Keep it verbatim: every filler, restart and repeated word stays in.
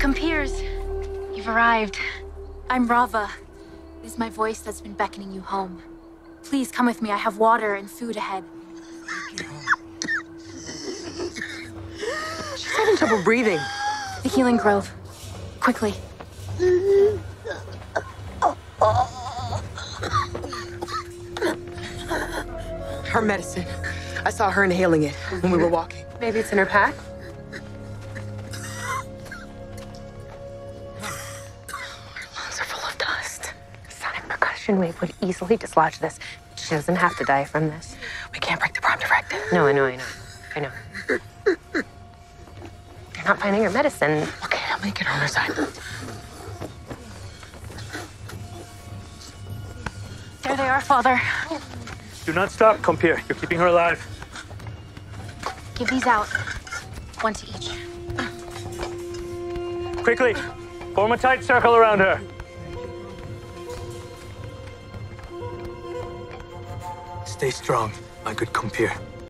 Compeers, you've arrived. I'm Rava. It is my voice that's been beckoning you home. Please come with me. I have water and food ahead. She's having trouble breathing. The Healing Grove. Quickly. Her medicine. I saw her inhaling it when we were walking. Maybe it's in her pack? Her lungs are full of dust. A sonic percussion wave would easily dislodge this. She doesn't have to die from this. We can't break the Prime Directive. No, I know, I know. I know. You're not finding her medicine. Okay, I'm gonna get her on her side. There they are, Father. Do not stop, Compeer. You're keeping her alive. Give these out. One to each. Quickly, form a tight circle around her. Stay strong, my good Compeer.